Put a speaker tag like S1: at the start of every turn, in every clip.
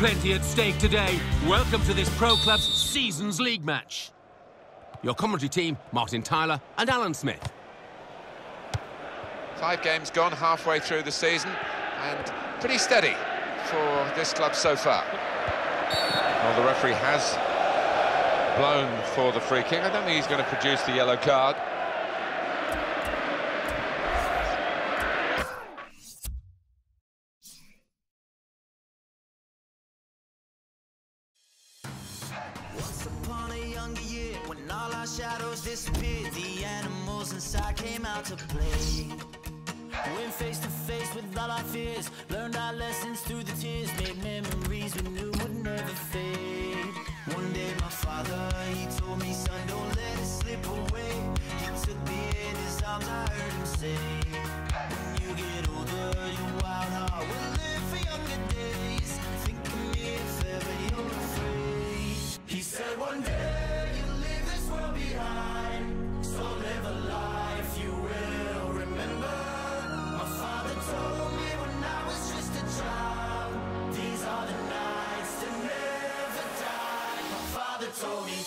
S1: Plenty at stake today. Welcome to this Pro Club's Seasons League match. Your commentary team, Martin Tyler and Alan Smith.
S2: 5 games gone, halfway through the season, and pretty steady for this club so far. Well, the referee has blown for the free kick. I don't think he's going to produce the yellow card.
S3: Once upon a younger year, when all our shadows disappeared, the animals inside came out to play. Went face to face with all our fears, learned our lessons through the tears, made memories we knew would never fade. One day my father, he told me, son, don't let it slip away. He took me in his arms, I heard him say, when you get older, your wild heart will live for younger days. Think of me if ever you're afraid. He said one day you'll leave this world behind, so live a life you will remember. My father told me when I was just a child, these are the nights that never die. My father told me.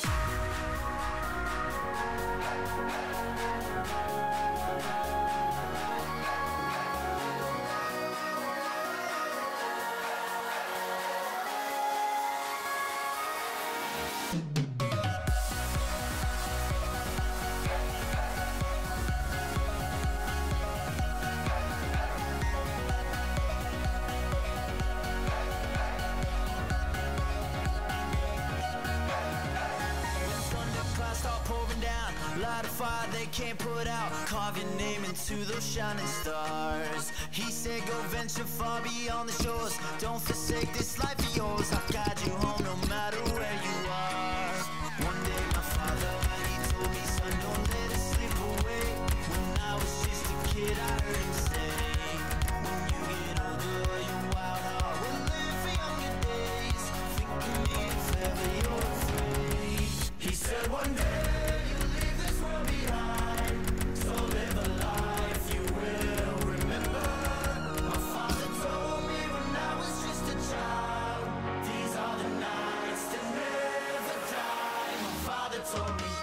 S3: Light a fire they can't put out, carve your name into those shining stars. He said go venture far beyond the shores, don't forsake this life of yours. I'll guide you home no matter where you are. One day my father, he told me, son, don't let it slip away. When I was just a kid I heard him say, when you get older your wild heart will live for younger days. Think of me if ever you're afraid. He said one day behind, so live a life you will remember. My father told me when I was just a child, these are the nights that never die. My father told me.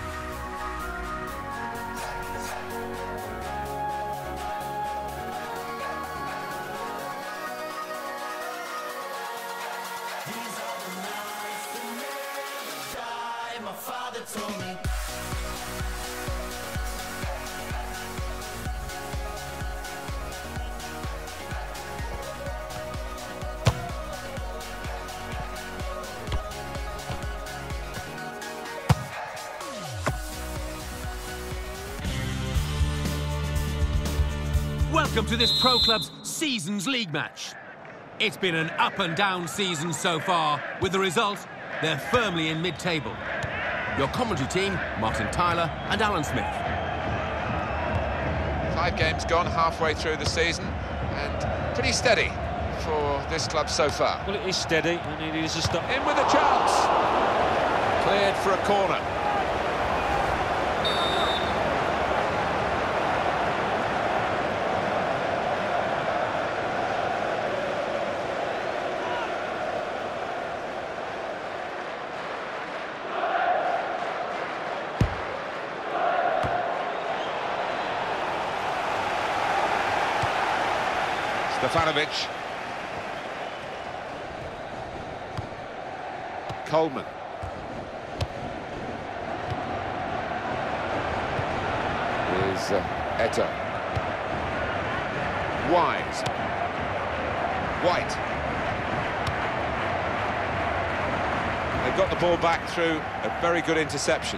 S3: These are the nights that never die. My father told me.
S1: Welcome to this Pro Club's Seasons League match. It's been an up and down season so far. With the result, they're firmly in mid-table. Your commentary team, Martin Tyler and Alan Smith.
S2: 5 games gone, halfway through the season, and pretty steady for this club so far.
S4: Well, it is steady, and it is a stop.
S2: In with a chance. Cleared for a corner. Stefanovic. Coleman. Here's Eto'o. Wise. White. They've got the ball back through a very good interception.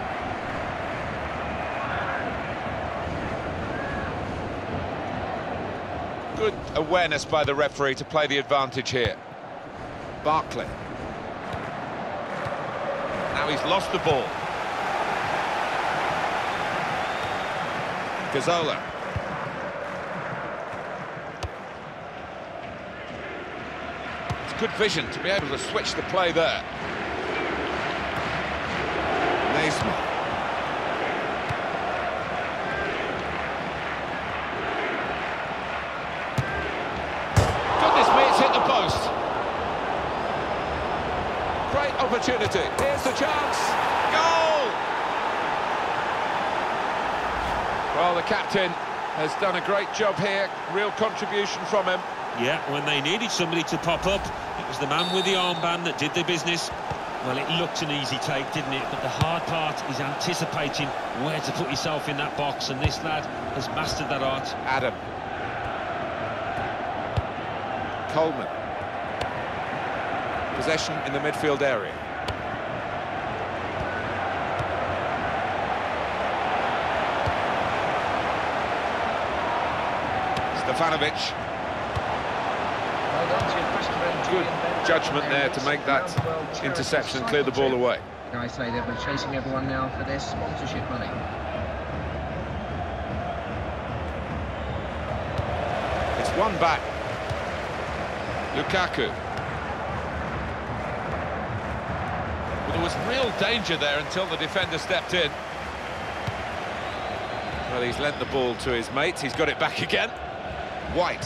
S2: Good awareness by the referee to play the advantage here. Barkley. Now he's lost the ball. Gazzola. It's good vision to be able to switch the play there. Naismith. Goodness me, it's hit the post. Great opportunity. Here's the chance. Goal! Well, the captain has done a great job here. Real contribution from him.
S4: Yeah, when they needed somebody to pop up, it was the man with the armband that did the business. Well, it looked an easy take, didn't it? But the hard part is anticipating where to put yourself in that box, and this lad has mastered that art.
S2: Adam. Coleman. Possession in the midfield area. Stefanovic. Good judgment there to make that interception and clear the ball away.
S5: I say they'll be chasing everyone now for their sponsorship money.
S2: It's one back. Lukaku. Well, there was real danger there until the defender stepped in. Well, he's lent the ball to his mates. He's got it back again. White.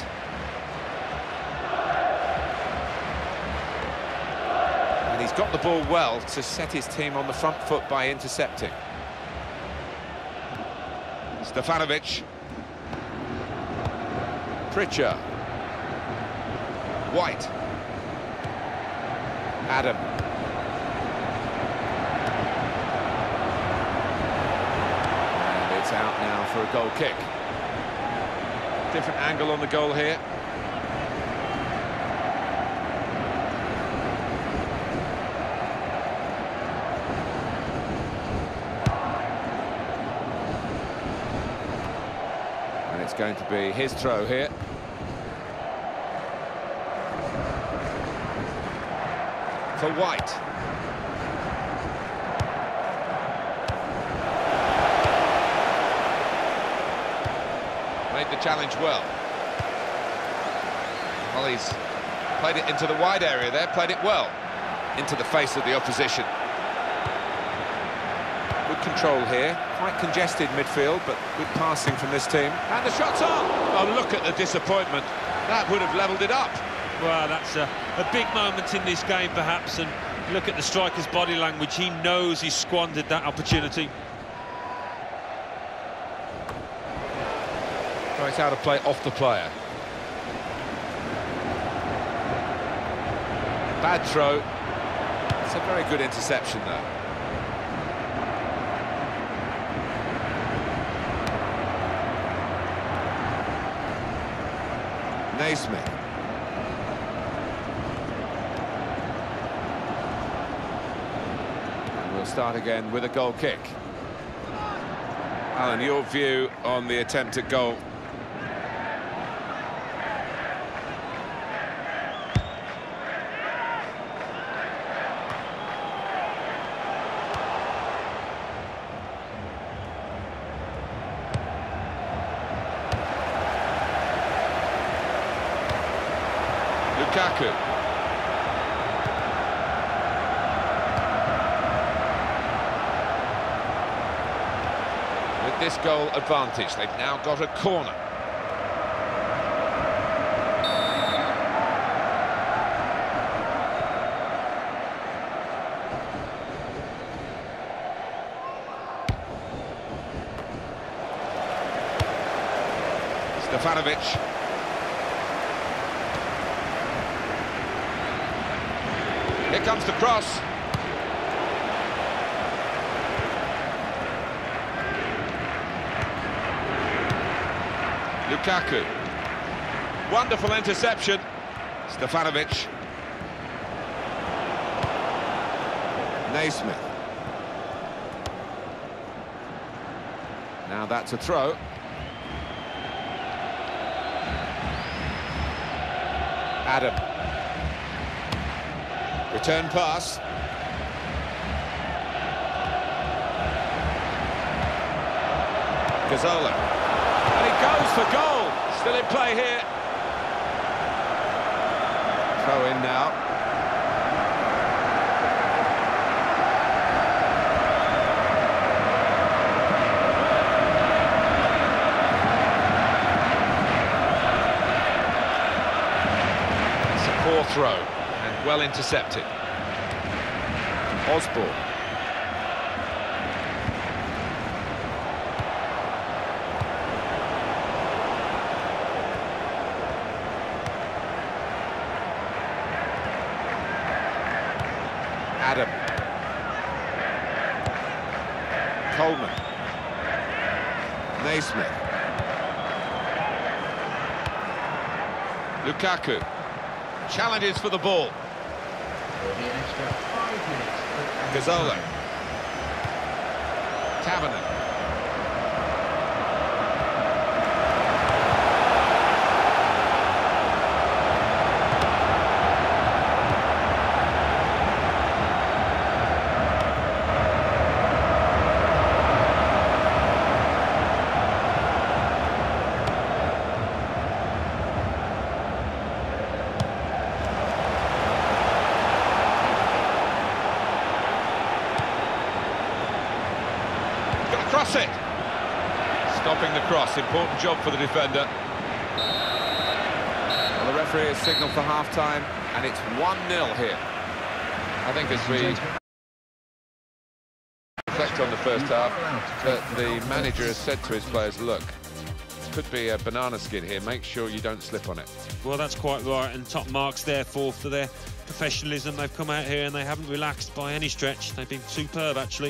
S2: And he's got the ball well to set his team on the front foot by intercepting. Stefanovic. Pritchard. White. Adam. And it's out now for a goal kick. Different angle on the goal here. And it's going to be his throw here. For White. Made the challenge well. Well, he's played it into the wide area there, played it well. Into the face of the opposition. Good control here. Quite congested midfield, but good passing from this team. And the shot's on! Oh, look at the disappointment. That would have levelled it up.
S4: Well, that's a big moment in this game, perhaps, and look at the striker's body language. He knows he squandered that opportunity.
S2: Right out of play off the player. Bad throw. It's a very good interception, though. Naismith. We'll start again with a goal kick. Alan, your view on the attempt at goal? Lukaku. With this goal advantage, they've now got a corner. Stefanovic. Here comes the cross. Lukaku. Wonderful interception. Stefanovic. Naismith. Now that's a throw. Adam. Return pass. Gazzola. And he goes for goal. Still in play here. Throw in now. It's a poor throw and well intercepted. Osborne. Adam. Coleman. Naismith. Lukaku. Challenges for the ball.
S5: The extra 5 minutes.
S2: Gazzola. Taverner. Cross it. Stopping the cross, important job for the defender. Well, the referee has signalled for half-time, and it's 1-0 here. I think as we reflect on the first half, that the manager has said to his players, look, could be a banana skin here, make sure you don't slip on it.
S4: Well, that's quite right, and top marks therefore for their professionalism. They've come out here and they haven't relaxed by any stretch. They've been superb, actually.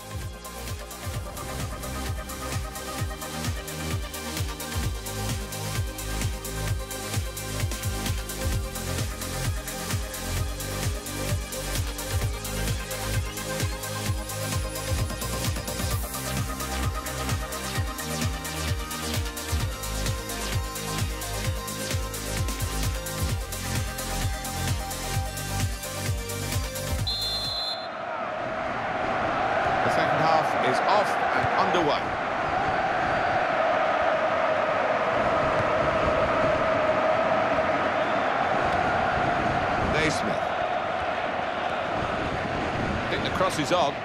S2: The second half is off and underway. Naismith. I think the cross is on.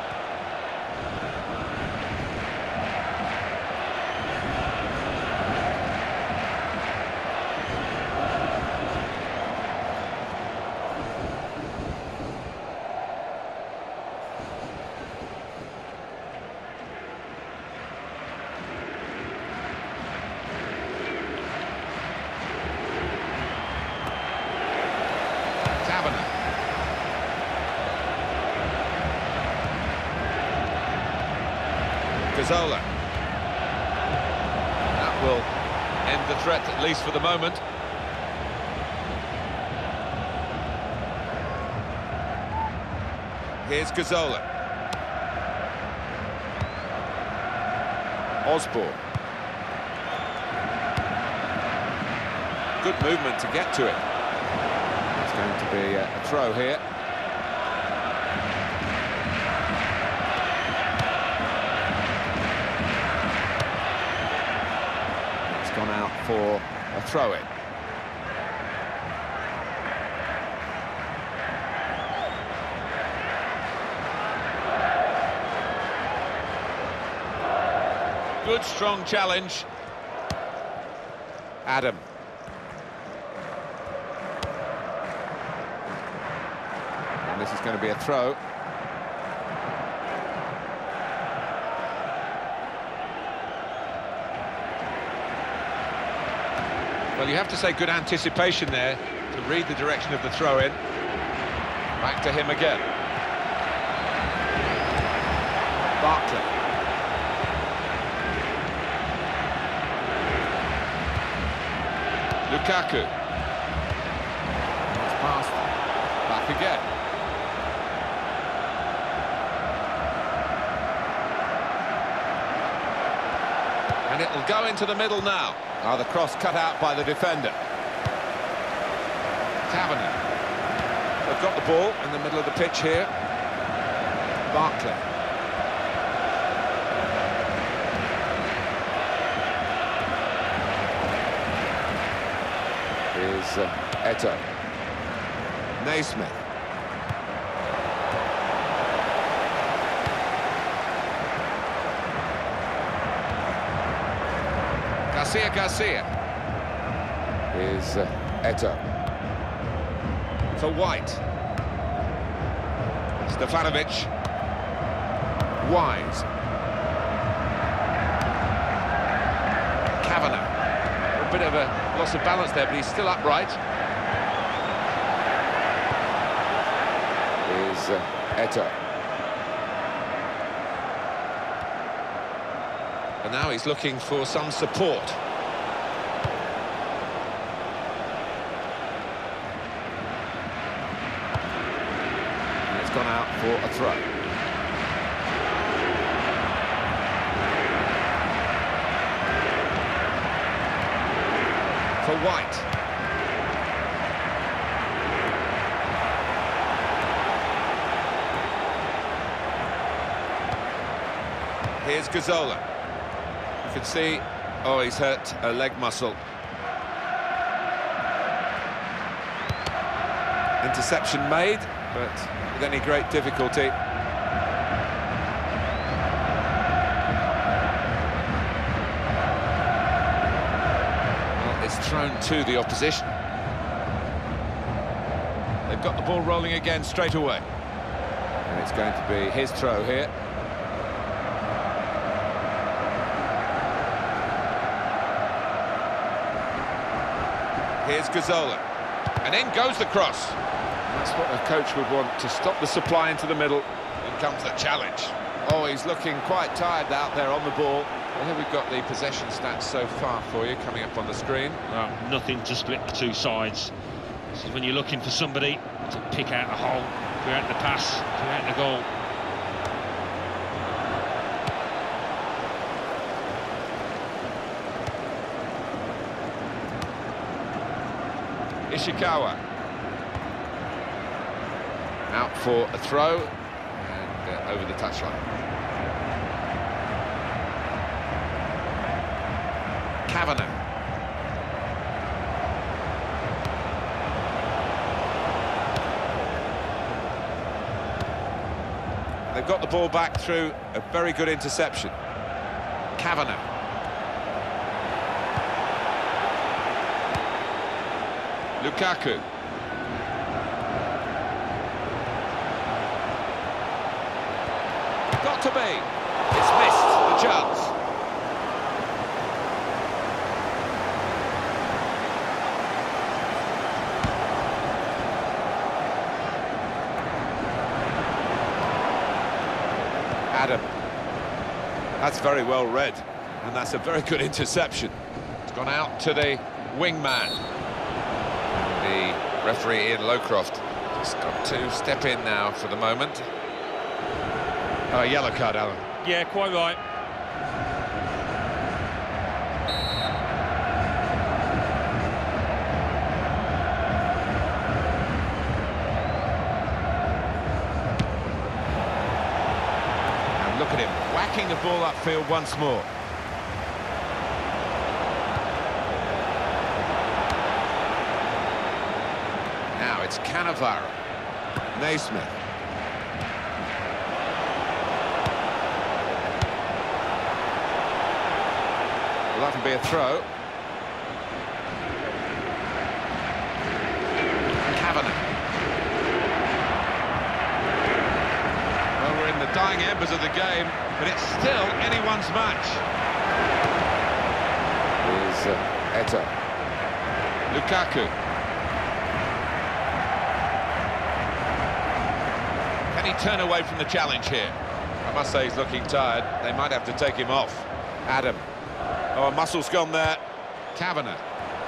S2: Gazzola. That will end the threat, at least for the moment. Here's Gazzola. Osborne. Good movement to get to it. It's going to be a throw here. Gone out for a throw-in. Good, strong challenge. Adam. And this is going to be a throw. Well, you have to say good anticipation there to read the direction of the throw-in. Back to him again. Barkley. Lukaku. It's passed. Back again. And it'll go into the middle now. The cross cut out by the defender. Taverner. They've got the ball in the middle of the pitch here. Barkley. Here's Eto'o. Naismith. Garcia. Here's Eto'o. For White. Stefanovic. Wise. Kavanagh. A bit of a loss of balance there, but he's still upright. Is Eto'o. And now he's looking for some support. And it's gone out for a throw. For White. Here's Gazzola. You can see, oh, he's hurt a leg muscle. Interception made, but with any great difficulty. Well, it's thrown to the opposition. They've got the ball rolling again straight away. And it's going to be his throw here. Here's Gazzola, and in goes the cross. That's what a coach would want, to stop the supply into the middle. In comes the challenge. Oh, he's looking quite tired out there on the ball. Well, here we've got the possession stats so far for you, coming up on the screen.
S4: Well, nothing to split the two sides. This is when you're looking for somebody to pick out a hole, create the pass, create the goal.
S2: Ishikawa. Out for a throw, and over the touchline. Kavanagh. They've got the ball back through a very good interception. Kavanagh. Lukaku. Got to be. It's missed the chance. Adam. That's very well read, and that's a very good interception. It's gone out to the wingman. The referee Ian Lowcroft just got to step in now for the moment. Yellow card, Alan.
S4: Yeah, quite right.
S2: And look at him, whacking the ball upfield once more. Now it's Cannavaro. Naismith. Well, that'll be a throw. Kavanagh. Well, we're in the dying embers of the game, but it's still anyone's match. Here's Eto'o. Lukaku. Can he turn away from the challenge here? I must say he's looking tired. They might have to take him off. Adam. Oh, muscle's gone there. Kavanagh.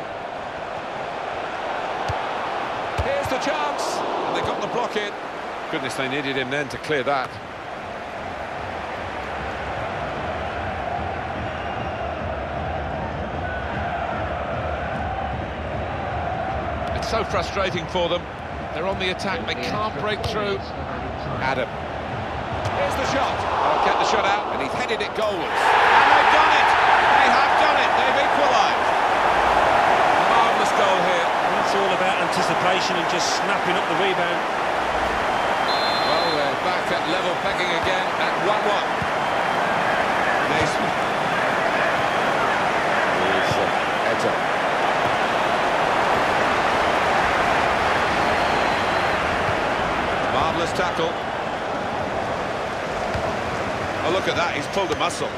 S2: Here's the chance. And they got the block in. Goodness, they needed him then to clear that. It's so frustrating for them. They're on the attack. They can't break through. Adam. Here's the shot. Oh, get the shot out. And he's headed it goalwards. And they've done it. They have done it. They've equalised. Marvellous goal here.
S4: It's all about anticipation and just snapping up the rebound.
S2: Well, we're back at level pegging again at 1-1. Naismith. Here's Eto'o. Marvellous tackle. Oh, look at that, he's pulled a muscle.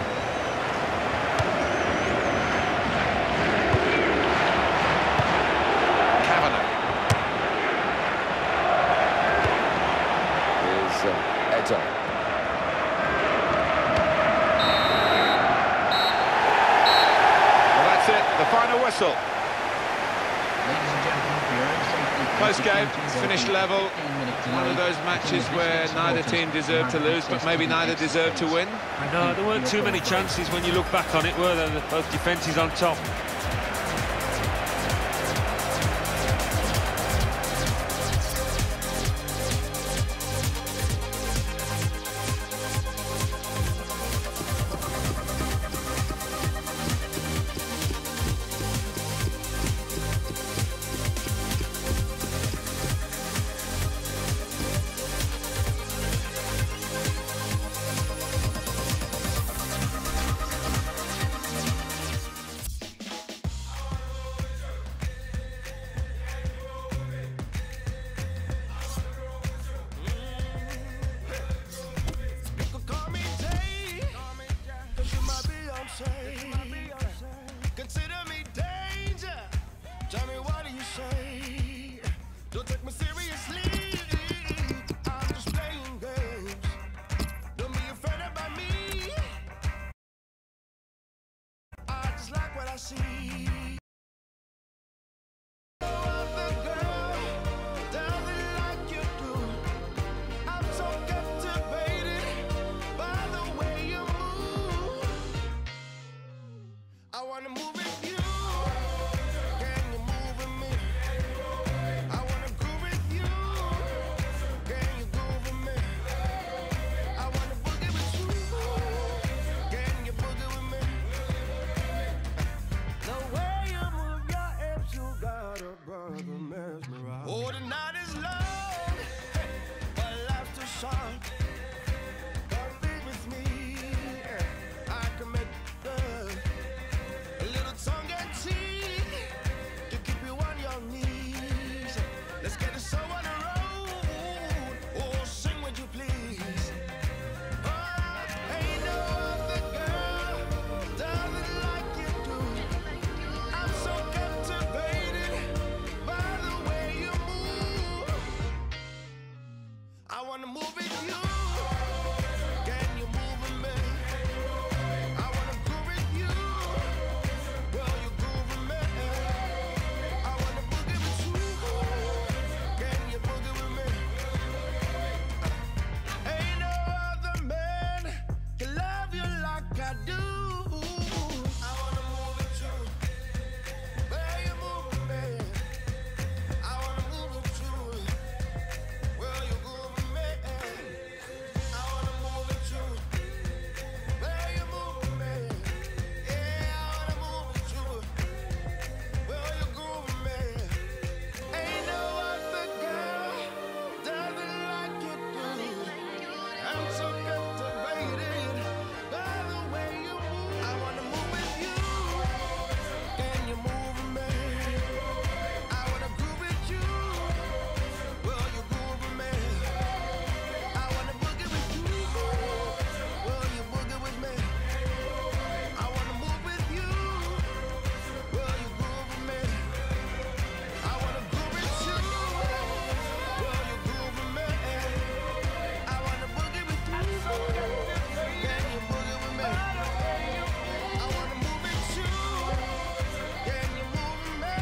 S2: Kavanagh. Here's Eto. Well, that's it, the final whistle.
S5: Ladies and gentlemen, for your own safety,
S2: Close game,
S5: there'll
S2: finished
S5: be
S2: level.
S5: 15-minute
S2: One of
S5: delay
S2: those matches
S5: between
S2: where
S5: visitors'
S2: neither
S5: supporters
S2: team deserved to
S5: who have
S2: lose, but
S5: access
S2: maybe
S5: to the
S2: neither
S5: extra
S2: deserved to
S5: space.
S2: win.
S4: No, there weren't too many chances when you look back on it, were there? Both defences on top.
S6: Consider me danger. Tell me, what do you say? Don't take me seriously. I'm just playing games. Don't be offended by me. I just like what I see. I wanna move with you. Can you move with me? I wanna groove with you. Can you groove with me? I wanna boogie with you. Can you boogie with me? The way you move your hips, you got a brother mesmerized. Oh, the night is long, but life's too short. Come be with me. I can make love. A little tongue and cheek to keep you on your knees. Let's get the show on the road. Oh, sing would you please? Oh, ain't no other girl does it like you do. I'm so captivated by the way you move. I wanna move with you. Can you move with me? I wanna groove with you. Will you groove with me? I wanna boogie with you. Can you boogie with me? Ain't no other man can love you like I do. I wanna move with you. Will you move with me? I wanna move with you. Will you groove with me? I wanna move with you. Will you move with me? Yeah, I wanna move with you. Will you groove with me? Ain't no other girl does it like you do. I'm so captivated by the way you move. I wanna move with you. Can you move with me? I wanna groove with you. Will you groove with me? I wanna boogie with you. Will you boogie with me? I wanna move with you. Will you groove with me? I wanna groove with you. Will you groove with me? I wanna boogie with you. Can you boogie with me? I wanna move with you. Can you move with me?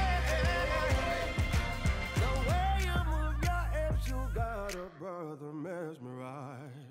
S6: The way you move your hips, you got a brother mesmerized.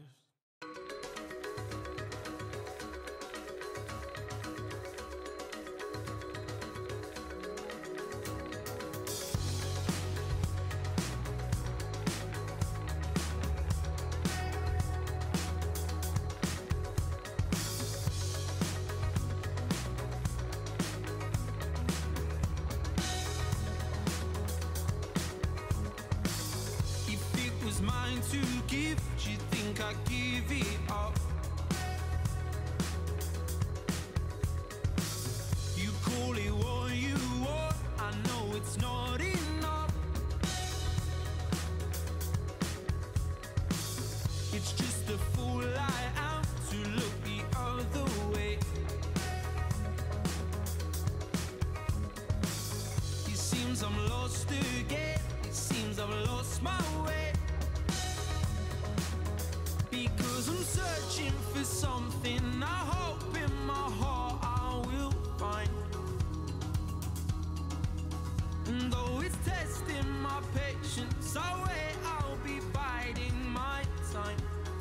S3: If it was mine to give, do you think I'd give it up? You call it what you want, I know it's not enough. It's just a fool I am to look Because I'm searching for something I hope in my heart I will find. And though it's testing my patience, I wait, I'll be biding my time.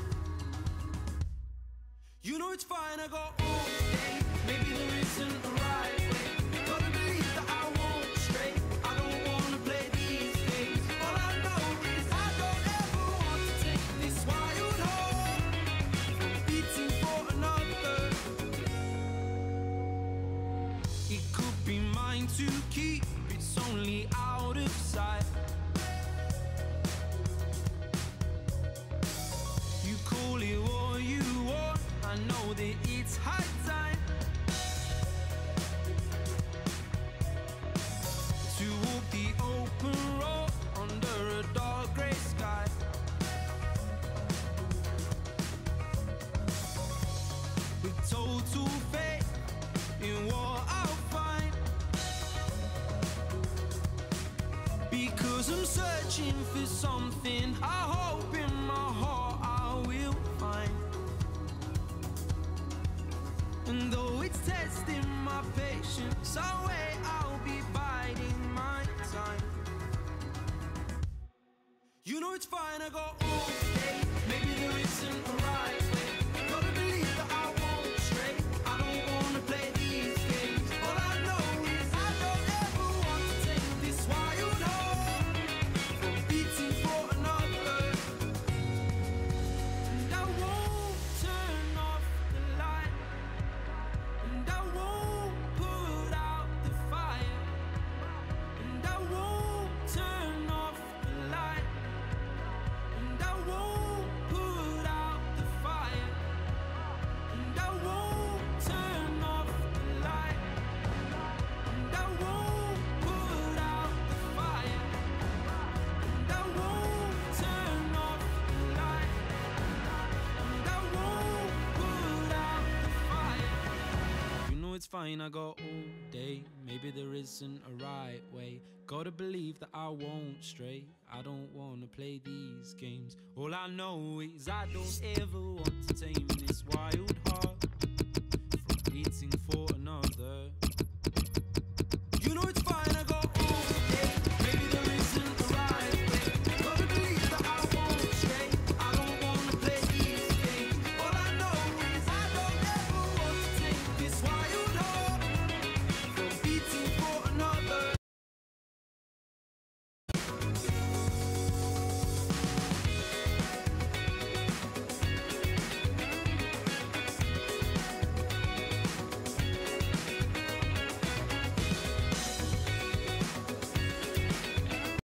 S3: You know it's fine, I got all day. Maybe there isn't a right way. Gotta believe that I won't stray. I don't wanna play these games. All I know is I don't ever want to take this wild heart beating for another. It could be mine to keep, it's only out of sight. You call it what you want, I know that it's high time to walk the open road under a dark grey sky. With total faith in what I'll find. Because I'm searching for something I hope in my heart I will find. And though it's testing my patience, I wait, I'll be biding my time. You know it's fine, I got all day. Maybe there isn't a right way. Gotta believe that I won't stray. I don't wanna play these games. All I know is I don't ever want to take this wild heart from beating for another. And I won't turn off the light. And I won't put out the fire. And I won't turn off the light. And I won't put out the fire. And I won't turn off the light. And I won't put out the fire. And I won't turn off the light. And I won't put out the fire. You know it's fine, I got all day. Maybe there isn't a right way. Gotta believe that I won't stray. I don't wanna play these games. All I know is I don't ever want to tame this wild heart.